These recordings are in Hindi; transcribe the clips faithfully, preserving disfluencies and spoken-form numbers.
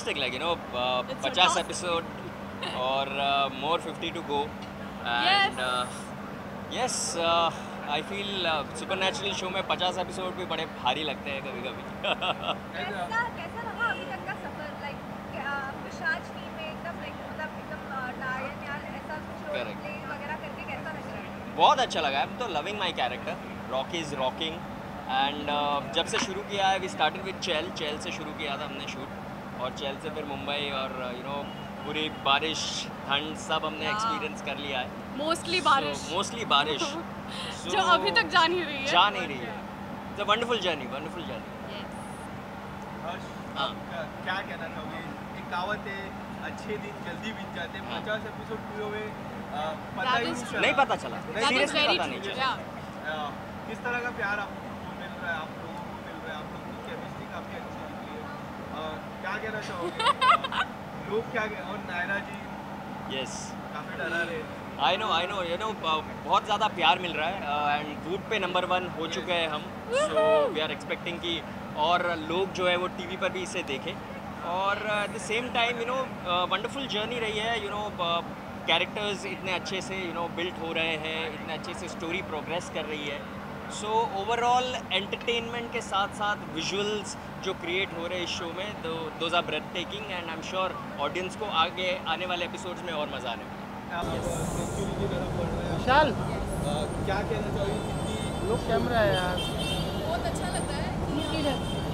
fantastic, like you know, uh, fifty episode or uh, more fifty to go, and uh, yes, uh, I feel uh, Supernatural show में fifty episode भी बड़े भारी लगते हैं कभी कभी. कैसा कैसा रहा अभी तक का सफर, लाइक पिशाचनी में एकदम लाइक मतलब एकदम डायन या ऐसा कुछ रोल प्ले वगैरह करके कैसा लग रहा है? बहुत अच्छा लगा. I'm तो loving my character. Rocky is rocking. And uh, जब से शुरू किया है, वी स्टार्टेड विद चेल चेल से शुरू किया था हमने शूट, और चेल से फिर मुंबई, और यू नो पूरी बारिश ठंड सब हमने एक्सपीरियंस कर लिया है. मोस्टली बारिश मोस्टली so, बारिश so, जो अभी तक जा नहीं रही है जा नहीं रही है. It's a wonderful journey, wonderful journey. Harsh, क्या कहना चाहोगे? एक कहावत है, अच्छे दिन जल्दी बीत जाते हैं. पचास एपिसोड पूरे हुए पता ही नहीं पता चला, सीरियसली पता नहीं चला. किस तरह का प्यार आपको मिल रहा है, आप लोगों को मिल रहा है, आप लोगों की केमिस्ट्री काफ़ी अच्छी निकली है. क्या कहना चाहोगे? लोग क्या कह, और नायरा जी यस काफ़ी डरा रहे हैं. I know I know you know बहुत ज़्यादा प्यार मिल रहा है, एंड वूट पे नंबर वन हो चुके हैं हम. सो वी आर एक्सपेक्टिंग कि और लोग जो है वो टीवी पर भी इसे देखें, और at the same time you know wonderful journey रही है. यू नो कैरेक्टर्स इतने अच्छे से यू नो बिल्ट हो रहे हैं, इतने अच्छे से स्टोरी प्रोग्रेस कर रही है. सो ओवरऑल एंटरटेनमेंट के साथ साथ विजुअल्स जो क्रिएट हो रहे हैं इस शो में, though those are breathtaking, and I am sure audience को आगे आने वाले एपिसोड्स में और मज़ा आने वाला है. सेंचुरी की तरफ बढ़ रहे हैं विशाल, क्या कहना चाहोगे? कितनी लोग कैमरा है यार, बहुत अच्छा लग रहा है.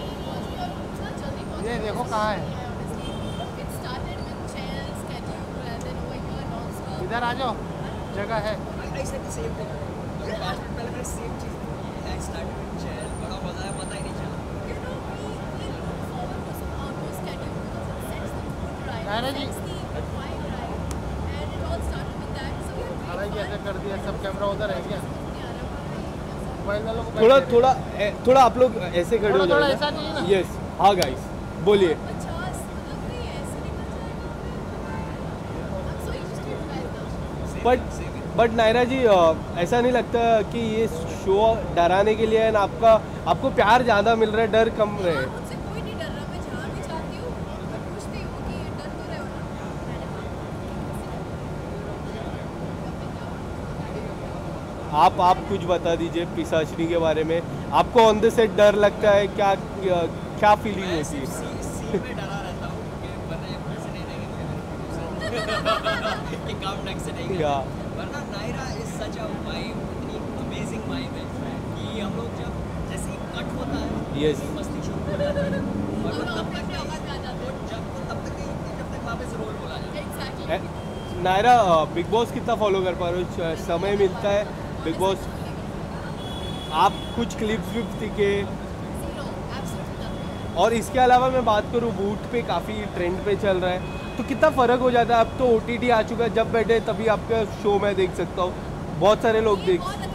ये देखो कहाँ है, इधर आ जाओ, जगह है. नायरा जी हालांकि ऐसा कर दिया, सब कैमरा उधर है क्या? मोबाइल वालों को थोड़ा थोड़ा ए, थोड़ा आप लोग ऐसे खड़े हो थोड़ा ऐसा नहीं है ना. यस, हाँ गाइस बोलिए. बट बट नायरा जी, ऐसा नहीं लगता कि ये शो डराने के लिए है ना? आपका आपको प्यार ज़्यादा मिल रहा है, डर कम रहे? मुझसे कोई नहीं डर रहा, मैं जहाँ भी जाती हूँ मैं पूछती हूँ कि डर तो रहे हो ना. आप आप कुछ बता दीजिए पिशाचनी के बारे में. आपको ऑन द सेट डर लगता है क्या? क्या फीलिंग होती है? सीन में डरा रहता हूँ कि वरना ये पैसे नहीं देंगे कि काम ढंग से नहीं क्या? वरना Naira is such a vibe, इतनी अमेजिंग वाइब है कि हम लोग जब जैसे ही कट होता है यस, मस्ती शुरू हो जाती है, और वो तब तक नहीं जब वो तब तक नहीं जब तक वापस रोल बोला जाए. नायरा, बिग बॉस कितना फॉलो कर पा रहे हो? समय मिलता है बिग बॉस? आप कुछ क्लिप्स विप्स दिखे? और इसके अलावा मैं बात करूँ, बूट पे काफ़ी ट्रेंड पे चल रहा है, तो कितना फ़र्क हो जाता है? अब तो ओ टी टी आ चुका है, जब बैठे तभी आपका शो मैं देख सकता हूँ, बहुत सारे लोग देख